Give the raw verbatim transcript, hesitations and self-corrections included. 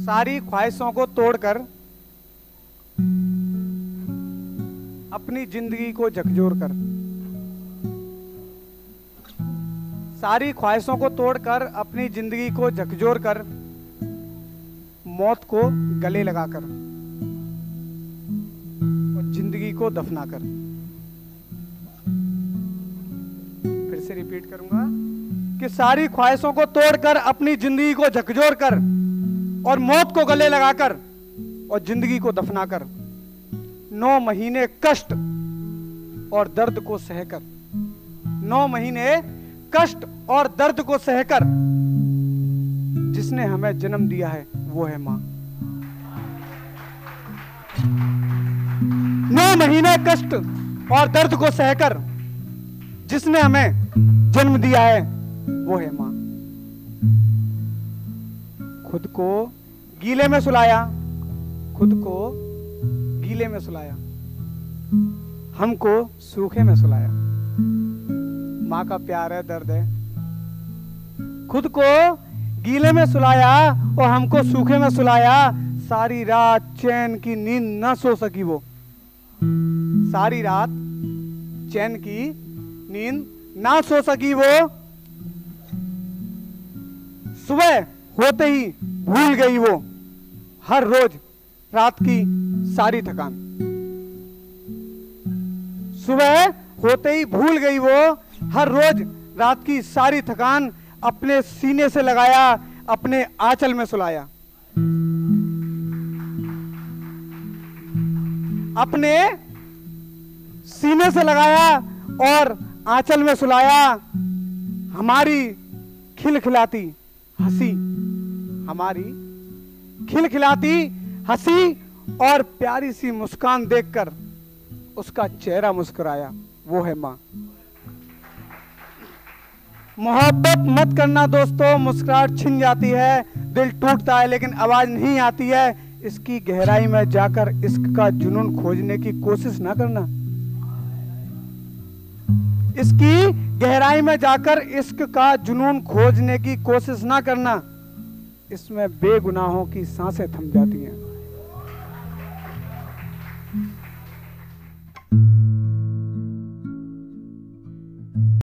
सारी ख्वाहिशों को तोड़कर अपनी जिंदगी को झकझोर कर, सारी ख्वाहिशों को तोड़कर अपनी जिंदगी को झकझोर कर, मौत को गले लगाकर और जिंदगी को दफना कर। फिर से रिपीट करूंगा कि सारी ख्वाहिशों को तोड़कर अपनी जिंदगी को झकझोर कर और मौत को गले लगाकर और जिंदगी को दफना कर, नौ महीने कष्ट और दर्द को सहकर, नौ महीने कष्ट और दर्द को सहकर जिसने हमें जन्म दिया है वो है मां। नौ महीने कष्ट और दर्द को सहकर जिसने हमें जन्म दिया है वो है मां। खुद को गीले में सुलाया, खुद को गीले में सुलाया, हमको सूखे में सुलाया। मां का प्यार है, दर्द है। खुद को गीले में सुलाया और हमको सूखे में सुलाया। सारी रात चैन की नींद ना सो सकी वो, सारी रात चैन की नींद ना सो सकी वो। सुबह होते ही भूल गई वो हर रोज रात की सारी थकान। सुबह होते ही भूल गई वो हर रोज रात की सारी थकान। अपने सीने से लगाया, अपने आंचल में सुलाया, अपने सीने से लगाया और आंचल में सुलाया। हमारी खिलखिलाती हंसी, हमारी खिलखिलाती हंसी और प्यारी सी मुस्कान देखकर उसका चेहरा मुस्कुराया, वो है मां। मोहब्बत मत करना दोस्तों, मुस्कुराहट छिन जाती है, दिल टूटता है लेकिन आवाज नहीं आती है। इसकी गहराई में जाकर इश्क का जुनून खोजने की कोशिश ना करना, इसकी गहराई में जाकर इश्क का जुनून खोजने की कोशिश ना करना। इसमें बेगुनाहों की सांसें थम जाती हैं।